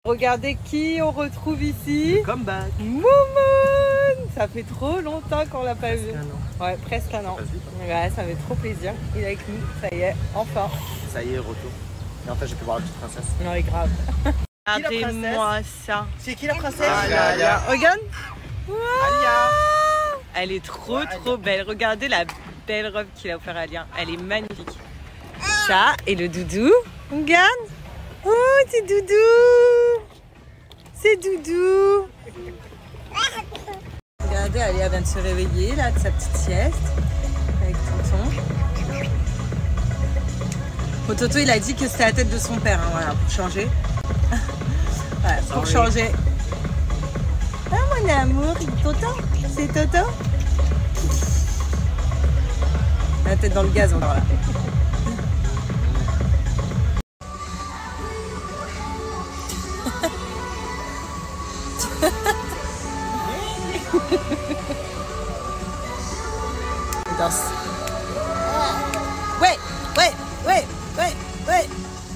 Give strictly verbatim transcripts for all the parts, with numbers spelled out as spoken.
Regardez qui on retrouve ici. Comeback. Moumon. Ça fait trop longtemps qu'on l'a pas vu. Ouais, presque un an. Ouais, ça fait trop plaisir. Il est avec nous, ça y est, enfin. Ça y est, retour. Et en fait, j'ai pu voir la petite princesse. Non, c'est grave. Regardez-moi ça. C'est qui la princesse? Alia. Regarde. Wow. Alia. Elle est trop Ouais, trop belle. Regardez la belle robe qu'il a offert à Alia. Elle est magnifique. Ça et le doudou. Regarde. Oh, c'est Doudou. C'est Doudou. Regardez, Alia vient de se réveiller là de sa petite sieste avec Tonton. Bon, Toto, il a dit que c'était la tête de son père, hein, voilà, pour changer. Voilà, pour Sorry. changer. Ah, mon amour, Toto, c'est Toto. La tête dans le gaz encore là. Danse. Ouais, ouais, ouais, ouais, ouais.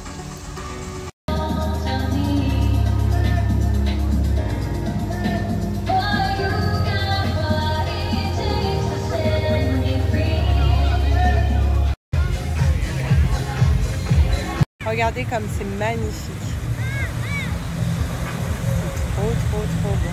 Regardez comme c'est magnifique. Trop, trop, trop bon.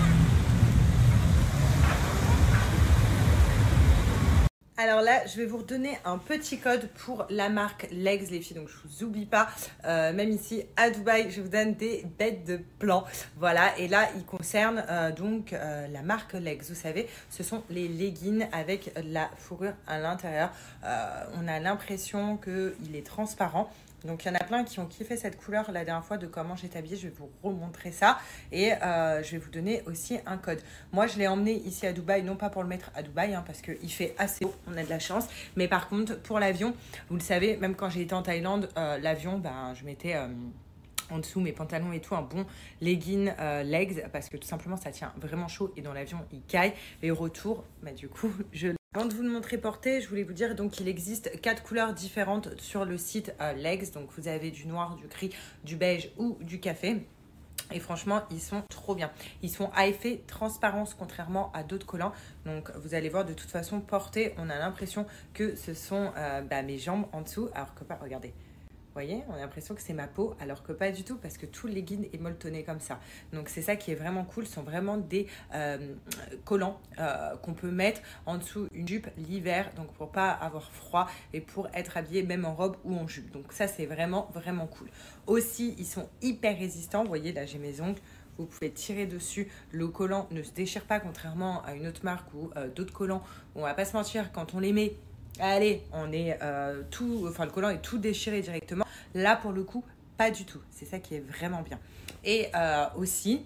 Alors là, je vais vous redonner un petit code pour la marque Legs, les filles. Donc, je vous oublie pas. Euh, même ici, à Dubaï, je vous donne des bêtes de plan. Voilà. Et là, il concerne euh, donc euh, la marque Legs. Vous savez, ce sont les leggings avec la fourrure à l'intérieur. Euh, on a l'impression qu'il est transparent. Donc, il y en a plein qui ont kiffé cette couleur la dernière fois de comment j'étais habillée. Je vais vous remontrer ça et euh, je vais vous donner aussi un code. Moi, je l'ai emmené ici à Dubaï, non pas pour le mettre à Dubaï, hein, parce qu'il fait assez haut, on a de la chance. Mais par contre, pour l'avion, vous le savez, même quand j'ai été en Thaïlande, euh, l'avion, ben, je mettais... Euh, en dessous mes pantalons et tout, un bon legging euh, legs parce que tout simplement ça tient vraiment chaud et dans l'avion il caille. Et au retour, bah, du coup, je... Avant de vous le montrer porté, je voulais vous dire donc qu'il existe quatre couleurs différentes sur le site euh, Legs. Donc vous avez du noir, du gris, du beige ou du café. Et franchement, ils sont trop bien. Ils sont à effet transparence contrairement à d'autres collants. Donc, vous allez voir de toute façon portés, on a l'impression que ce sont euh, bah, mes jambes en dessous. Alors que pas, regardez. Vous voyez, on a l'impression que c'est ma peau, alors que pas du tout, parce que tout le legging est molletonné comme ça. Donc, c'est ça qui est vraiment cool. Ce sont vraiment des euh, collants euh, qu'on peut mettre en dessous une jupe l'hiver, donc pour pas avoir froid et pour être habillé même en robe ou en jupe. Donc, ça, c'est vraiment, vraiment cool. Aussi, ils sont hyper résistants. Vous voyez, là, j'ai mes ongles. Vous pouvez tirer dessus. Le collant ne se déchire pas, contrairement à une autre marque ou euh, d'autres collants. On va pas se mentir, quand on les met, allez, on est euh, tout, enfin le collant est tout déchiré directement. Là, pour le coup, pas du tout. C'est ça qui est vraiment bien. Et euh, aussi,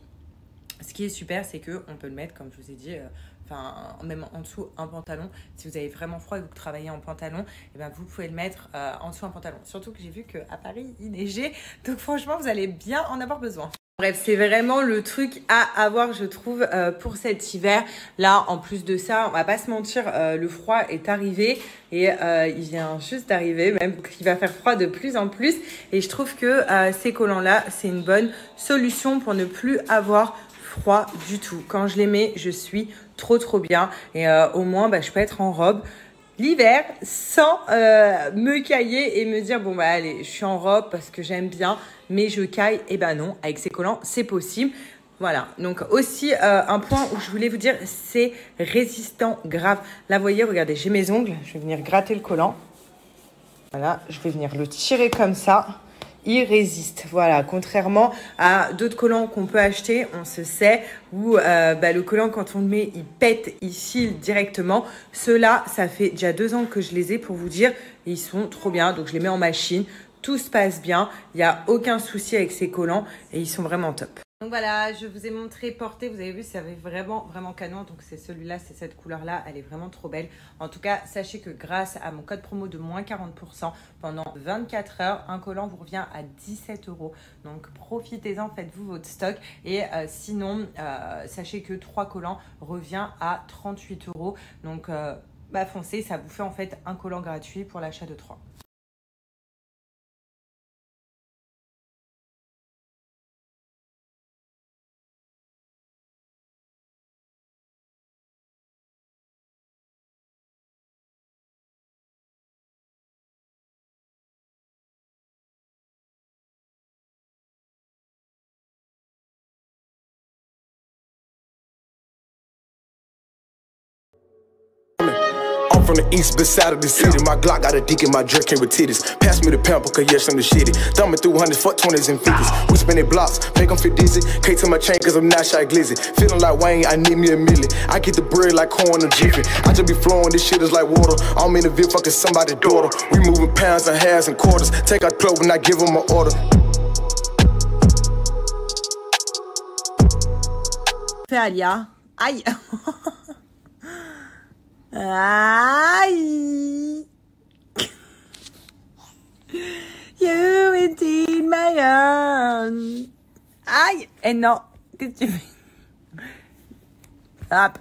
ce qui est super, c'est que on peut le mettre, comme je vous ai dit, euh, enfin même en dessous un pantalon. Si vous avez vraiment froid et que vous travaillez en pantalon, et ben vous pouvez le mettre euh, en dessous un pantalon. Surtout que j'ai vu qu'à Paris, il neigeait. Donc franchement, vous allez bien en avoir besoin. Bref, c'est vraiment le truc à avoir, je trouve, euh, pour cet hiver. Là, en plus de ça, on va pas se mentir, euh, le froid est arrivé et euh, il vient juste d'arriver, même qu'il va faire froid de plus en plus. Et je trouve que euh, ces collants-là, c'est une bonne solution pour ne plus avoir froid du tout. Quand je les mets, je suis trop trop bien et euh, au moins, bah, je peux être en robe l'hiver sans euh, me cailler et me dire bon bah allez je suis en robe parce que j'aime bien mais je caille. Et ben non, avec ces collants c'est possible. Voilà, donc aussi euh, un point où je voulais vous dire, c'est résistant grave. Là vous voyez, regardez, j'ai mes ongles, je vais venir gratter le collant. Voilà, je vais venir le tirer comme ça. Il résiste, voilà, contrairement à d'autres collants qu'on peut acheter, on se sait, où euh, bah, le collant quand on le met, il pète, il file directement. Ceux-là, ça fait déjà deux ans que je les ai pour vous dire, ils sont trop bien, donc je les mets en machine, tout se passe bien, il n'y a aucun souci avec ces collants et ils sont vraiment top. Donc voilà, je vous ai montré porté, vous avez vu, ça avait vraiment, vraiment canon. Donc c'est celui-là, c'est cette couleur-là, elle est vraiment trop belle. En tout cas, sachez que grâce à mon code promo de moins quarante pour cent, pendant vingt-quatre heures, un collant vous revient à dix-sept euros. Donc profitez-en, faites-vous votre stock. Et euh, sinon, euh, sachez que trois collants revient à trente-huit euros. Donc euh, bah foncez, ça vous fait en fait un collant gratuit pour l'achat de trois. from the east, beside of the city. My Glock got a dick in my jerk, came with titties. Pass me the pamper, cause yes, I'm the shitty. Thumbing through hundreds, fuck twenties and fifties. We spin their blocks, make them feel dizzy. K to my chain, cause I'm not shy glizzy. Feeling like Wayne, I need me a milli. I get the bread like corn and jiffy. I just be flowing, this shit is like water. I'm in the V fucking somebody's daughter. We moving pounds and halves and quarters. Take out club when I give them an order. Fais Alia. Aïe. Aïe. You indeed my own. Aïe. Et non. Qu'est-ce que tu fais? Hop.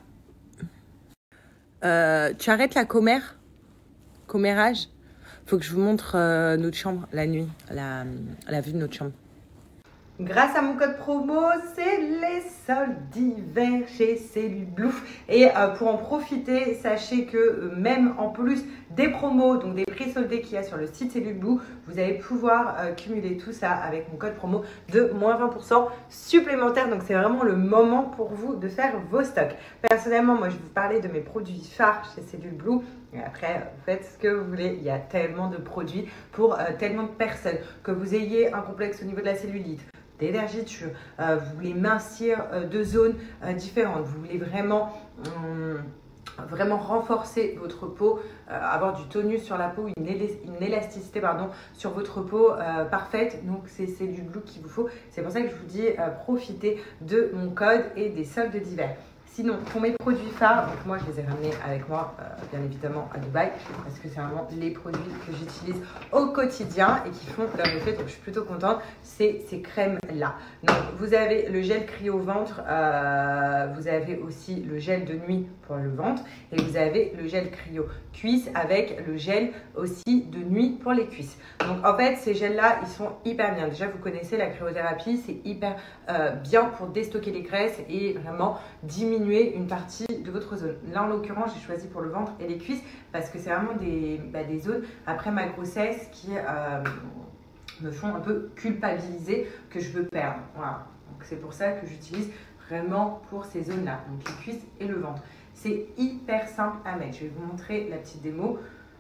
Euh, tu arrêtes la commère? Commérage? Faut que je vous montre euh, notre chambre la nuit, la, la vue de notre chambre. Grâce à mon code promo, c'est les soldes d'hiver chez Cellule Blue. Et euh, pour en profiter, sachez que euh, même en plus des promos, donc des prix soldés qu'il y a sur le site Cellule Blue, vous allez pouvoir euh, cumuler tout ça avec mon code promo de moins vingt pour cent supplémentaire. Donc c'est vraiment le moment pour vous de faire vos stocks. Personnellement, moi je vais vous parler de mes produits phares chez Cellule Blue. Et après, faites ce que vous voulez. Il y a tellement de produits pour euh, tellement de personnes. Que vous ayez un complexe au niveau de la cellulite, des vergetures, euh, vous voulez mincir euh, de zones euh, différentes, vous voulez vraiment, hum, vraiment renforcer votre peau, euh, avoir du tonus sur la peau, une, él une élasticité pardon, sur votre peau euh, parfaite. Donc c'est du Blue qu'il vous faut. C'est pour ça que je vous dis euh, profitez de mon code et des soldes d'hiver. Sinon, pour mes produits phares, donc moi je les ai ramenés avec moi, euh, bien évidemment, à Dubaï, parce que c'est vraiment les produits que j'utilise au quotidien et qui font leur effet, donc je suis plutôt contente, c'est ces crèmes-là. Donc, vous avez le gel cryo ventre, euh, vous avez aussi le gel de nuit pour le ventre, et vous avez le gel cryo cuisse avec le gel aussi de nuit pour les cuisses. Donc, en fait, ces gels-là, ils sont hyper bien. Déjà, vous connaissez la cryothérapie, c'est hyper euh, bien pour déstocker les graisses et vraiment diminuer une partie de votre zone. Là en l'occurrence j'ai choisi pour le ventre et les cuisses parce que c'est vraiment des, bah, des zones après ma grossesse qui euh, me font un peu culpabiliser que je veux perdre. Voilà. Donc c'est pour ça que j'utilise vraiment pour ces zones là, donc les cuisses et le ventre. C'est hyper simple à mettre. Je vais vous montrer la petite démo.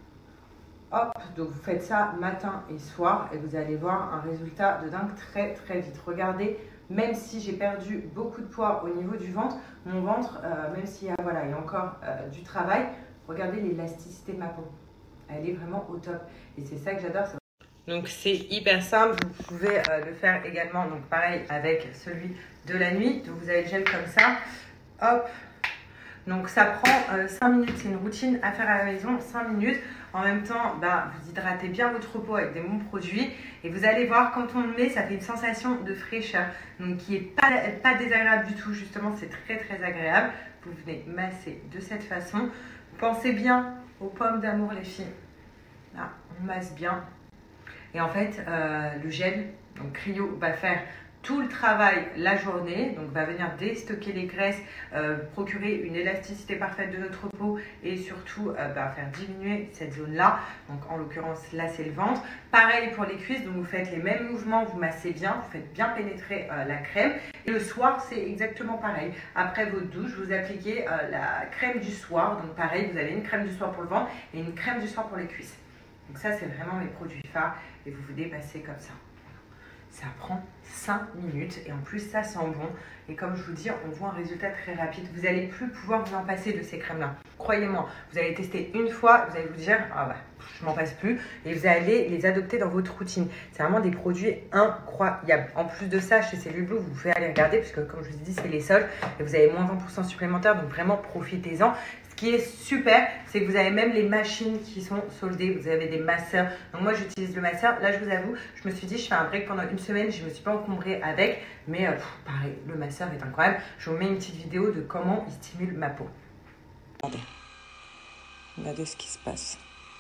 Hop, donc vous faites ça matin et soir et vous allez voir un résultat de dingue très très vite. Regardez, même si j'ai perdu beaucoup de poids au niveau du ventre, mon ventre, euh, même s'il y a, voilà, il y a encore euh, du travail, regardez l'élasticité de ma peau. Elle est vraiment au top. Et c'est ça que j'adore. Donc c'est hyper simple, vous pouvez euh, le faire également, donc pareil avec celui de la nuit. Donc vous avez le gel comme ça, hop. Donc ça prend euh, cinq minutes, c'est une routine à faire à la maison, cinq minutes. En même temps, bah, vous hydratez bien votre peau avec des bons produits. Et vous allez voir, quand on le met, ça fait une sensation de fraîcheur. Donc qui n'est pas, pas désagréable du tout, justement, c'est très très agréable. Vous venez masser de cette façon. Pensez bien aux pommes d'amour, les filles. Là, on masse bien. Et en fait, euh, le gel, donc cryo, va faire tout le travail la journée, donc va venir déstocker les graisses, euh, procurer une élasticité parfaite de notre peau et surtout euh, bah, faire diminuer cette zone-là. Donc en l'occurrence, là c'est le ventre. Pareil pour les cuisses, donc vous faites les mêmes mouvements, vous massez bien, vous faites bien pénétrer euh, la crème. Et le soir, c'est exactement pareil. Après votre douche, vous appliquez euh, la crème du soir. Donc pareil, vous avez une crème du soir pour le ventre et une crème du soir pour les cuisses. Donc ça, c'est vraiment mes produits phares et vous vous dépassez comme ça. Ça prend cinq minutes et en plus ça sent bon. Et comme je vous dis, on voit un résultat très rapide. Vous n'allez plus pouvoir vous en passer de ces crèmes-là. Croyez-moi, vous allez tester une fois, vous allez vous dire, ah bah, je m'en passe plus. Et vous allez les adopter dans votre routine. C'est vraiment des produits incroyables. En plus de ça, chez Cellule Blue, vous pouvez aller regarder, puisque comme je vous ai dit, c'est les soldes. Et vous avez moins vingt pour cent supplémentaires, donc vraiment profitez-en. Ce qui est super, c'est que vous avez même les machines qui sont soldées. Vous avez des masseurs. Donc moi, j'utilise le masseur. Là, je vous avoue, je me suis dit, je fais un break pendant une semaine. Je ne me suis pas encombrée avec. Mais euh, pff, pareil, le masseur est incroyable. Je vous mets une petite vidéo de comment il stimule ma peau. Regardez. Regardez ce qui se passe.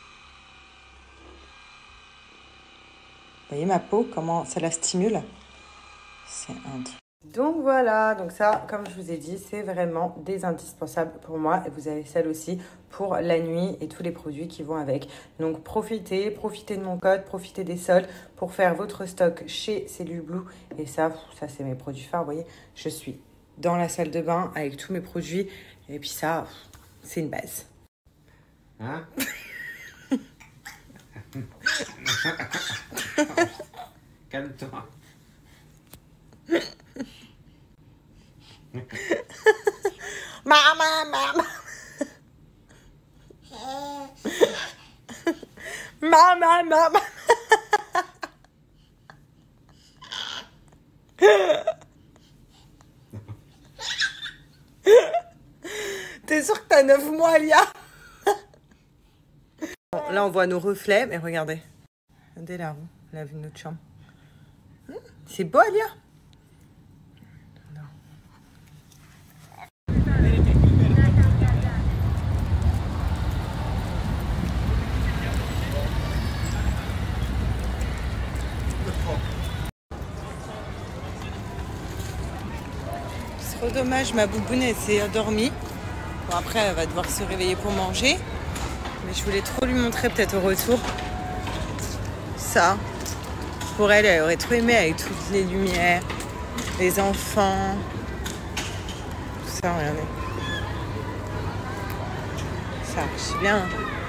Vous voyez ma peau, comment ça la stimule? C'est un truc. Donc voilà, donc ça, comme je vous ai dit, c'est vraiment des indispensables pour moi. Et vous avez celle aussi pour la nuit et tous les produits qui vont avec. Donc profitez, profitez de mon code, profitez des soldes pour faire votre stock chez Cellule Blue. Et ça, ça c'est mes produits phares. Vous voyez, je suis dans la salle de bain avec tous mes produits. Et puis ça, c'est une base. Hein? Calme-toi. Maman, maman. Maman, maman. T'es sûre que t'as neuf mois, Alia? Bon, là, on voit nos reflets, mais regardez. Regardez la roue, la vue de notre chambre. C'est beau, Alia? C'est trop dommage, ma bouboune, elle s'est endormie. Bon, après, elle va devoir se réveiller pour manger. Mais je voulais trop lui montrer, peut-être au retour, ça. Pour elle, elle aurait trop aimé avec toutes les lumières, les enfants. Tout ça, regardez. Ça archi bien.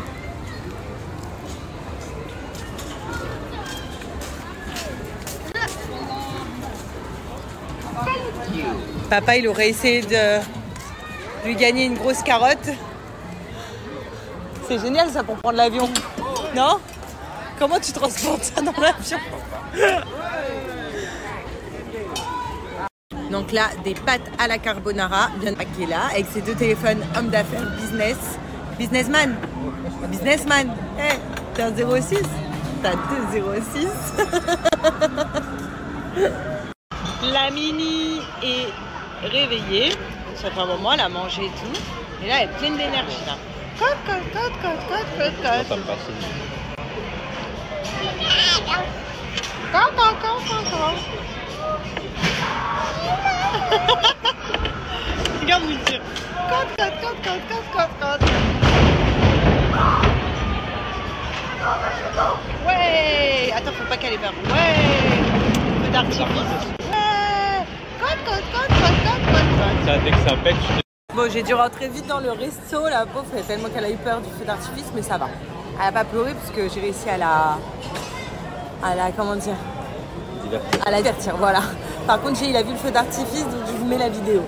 Papa, il aurait essayé de lui gagner une grosse carotte. C'est génial ça pour prendre l'avion. Non? Comment tu transportes ça dans l'avion? Donc là, des pâtes à la carbonara, bien qui est là, avec ses deux téléphones homme d'affaires business. Businessman. Businessman. Eh, hey, t'es un zéro six? T'as deux zéro six. La Mini est réveillée. Ça fait un moment, elle a mangé et tout. Et là, elle est pleine d'énergie là. Cote, cote, cote, cote, cote, cote, cote. Cote, cote, cote, cote, cote. Regarde, monsieur. Cote, cote, cote, cote, cote, cote, cote. Ouais. Attends, faut pas qu'elle ait peur. Ouais. Peu d'artifice. Ouais. Cote, cote, cote, cote, cote, cote. Ça, dès que ça pète, je... Bon, j'ai dû rentrer vite dans le resto, la pauvre, tellement qu'elle a eu peur du feu d'artifice, mais ça va. Elle n'a pas pleuré parce que j'ai réussi à la... à la... comment dire? Divertir. À la divertir, voilà. Par contre, il a vu le feu d'artifice, donc je vous mets la vidéo.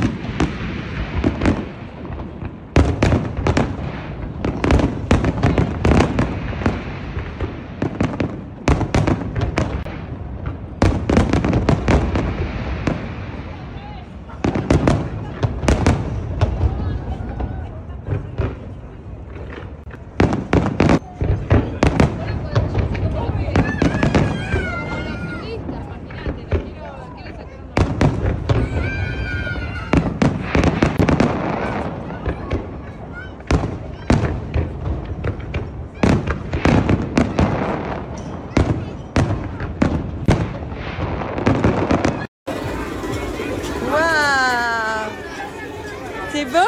C'est beau?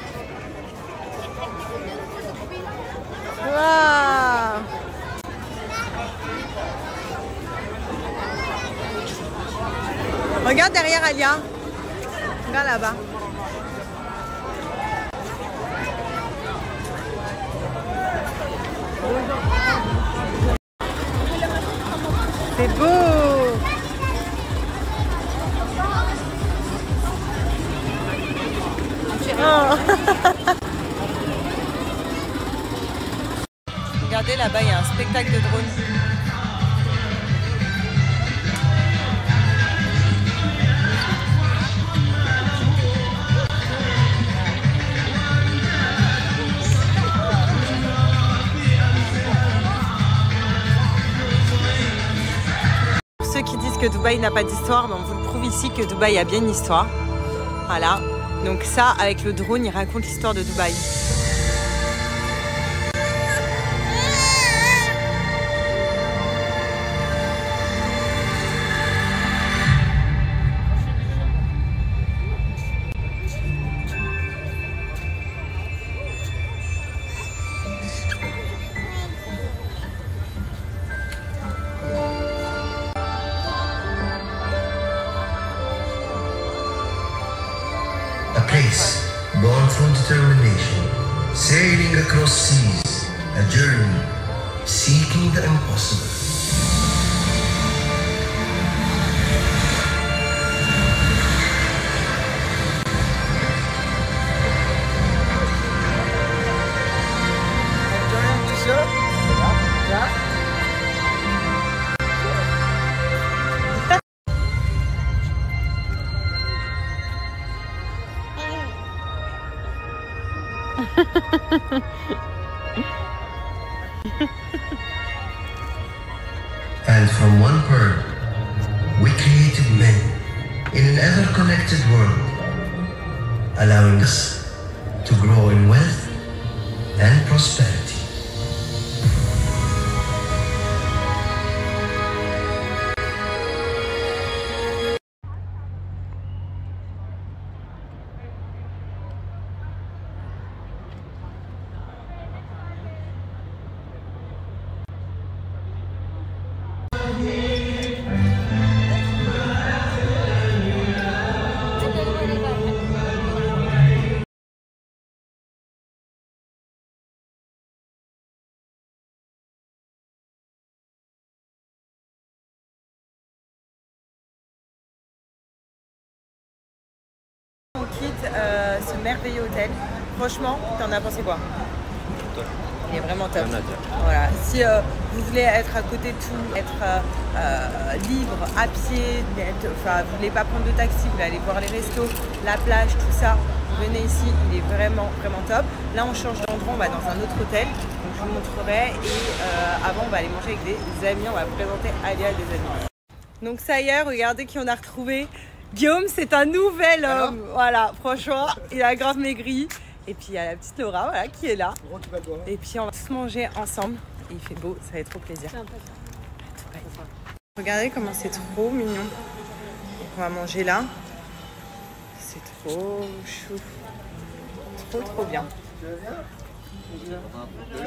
Waouh! Regarde derrière Alia. Regarde là-bas. C'est beau! Oh. Regardez là-bas, il y a un spectacle de drones. Pour ceux qui disent que Dubaï n'a pas d'histoire, ben on vous le prouve ici que Dubaï a bien une histoire. Voilà. Donc ça, avec le drone, il raconte l'histoire de Dubaï. A place born through determination, Sailing across seas, a journey, seeking the impossible. And from one pearl, we created men in an ever-connected world, allowing us to grow in wealth and prosperity. On quitte euh, ce merveilleux hôtel. Franchement, t'en as pensé quoi? Il est vraiment top. Voilà. Si euh, vous voulez être à côté de tout, être euh, euh, libre, à pied, être, enfin, vous voulez pas prendre de taxi, vous voulez aller voir les restos, la plage, tout ça, vous venez ici, il est vraiment, vraiment top. Là, on change d'endroit, on va dans un autre hôtel, donc je vous montrerai. Et euh, avant, on va aller manger avec des amis, on va présenter Alia à des amis. Donc ça y est, regardez qui on a retrouvé. Guillaume, c'est un nouvel homme. Alors voilà, franchement, il a grave maigri. Et puis il y a la petite Laura, voilà, qui est là. Et puis on va tous manger ensemble. Et il fait beau, ça va être trop plaisir. Regardez comment c'est trop mignon. Donc on va manger là. C'est trop chou. Trop trop bien.